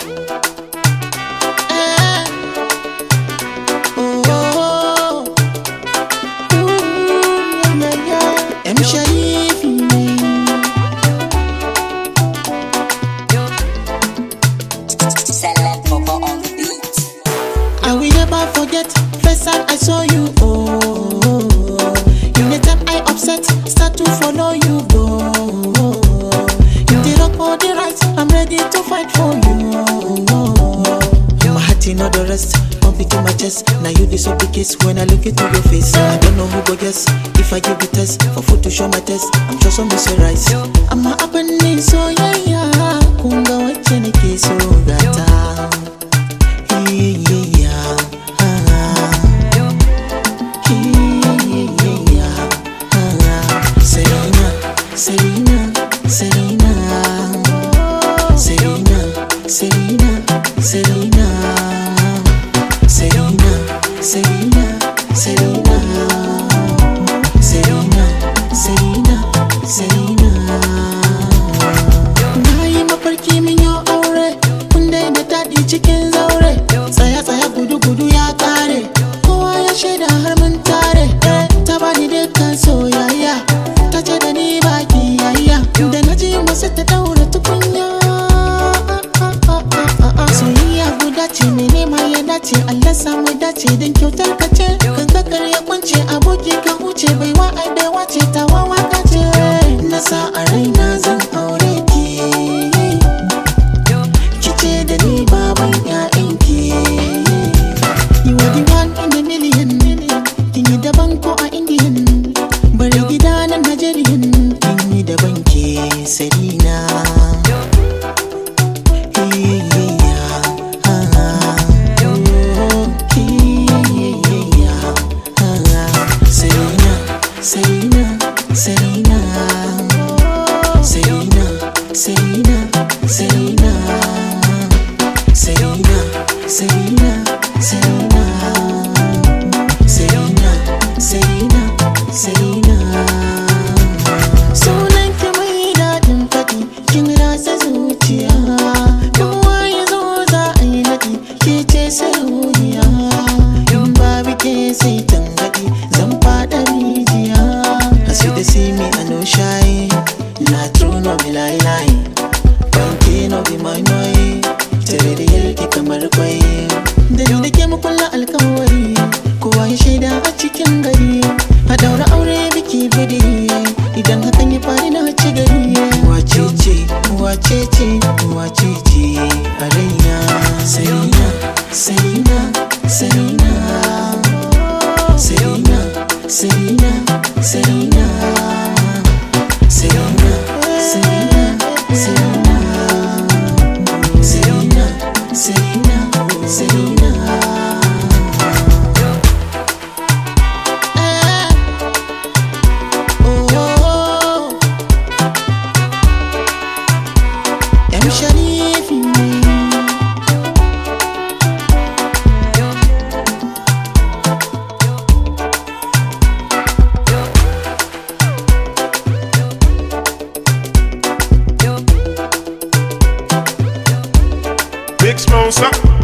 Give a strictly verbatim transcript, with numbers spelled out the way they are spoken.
First time I saw you, oh, you the time I upset, start to follow you, go. You the rock for the right, I'm ready to fight for you. My heart in all the rest, pump it in my chest. Now you the so big kiss when I look into your face. I don't know who go guess if I give the test for food to show my test. I'm just on Mister Rice. I'm a happening so yeah yeah. Kunga wachene kiso gata. Yeah yeah yeah. Selena, Selena, Selena, Selena, Selena, Selena, Selena, Selena, Selena, Selena, Selena. Na yi mafarki min yau aure, kun daina daɗi cikin zaure. Tsaya tsaya gudu gudu ya ƙare, kowa ya shaida har mun tare. Ta bani dukkan soyayya, ta ce da ni baki yayya. Da na ji wasu ta daura tukunya. Soyayya guda ce mai nema ya dace, Allah samu dace don kyautar ka ce. Kan kakar ya kwance aboki ka huce, baiwa ai baiwa ce ta wawa ka ce. Na sa a raina zan aure ki, ki ce da ni baban ƴaƴanki. You are the one in a million, kin yi daban ko a Indian. Bari gida na Nigerian, kin yi daban ke Selena. Selena, Selena, Selena, Selena, Selena, Selena, Selena, Selena, Selena, Selena, Selena. Sunan ki mai daɗin faɗi, kin rasa zuciya. Kowa ya zo za a yi naɗi, ke ce sarauniya. In babu ke sai tangaɗi, zan faɗa rijiya. As you dey see me, I no shy. Na true, no be lie lie. Banki no be my my. Tare da yalki kamar kwai. Da ni da ke mu kulla alkawari, kowa ya shaida a cikin gari. A daura aure biki bidi, idan hakan ya faru na ci gari. Wace ce, wace ce, wace ce a raina. Selena, Selena, Selena, Selena, Selena, Selena, Selena, Selena, Selena, Selena, Selena, Selena. M Sharifi. Big Smosa.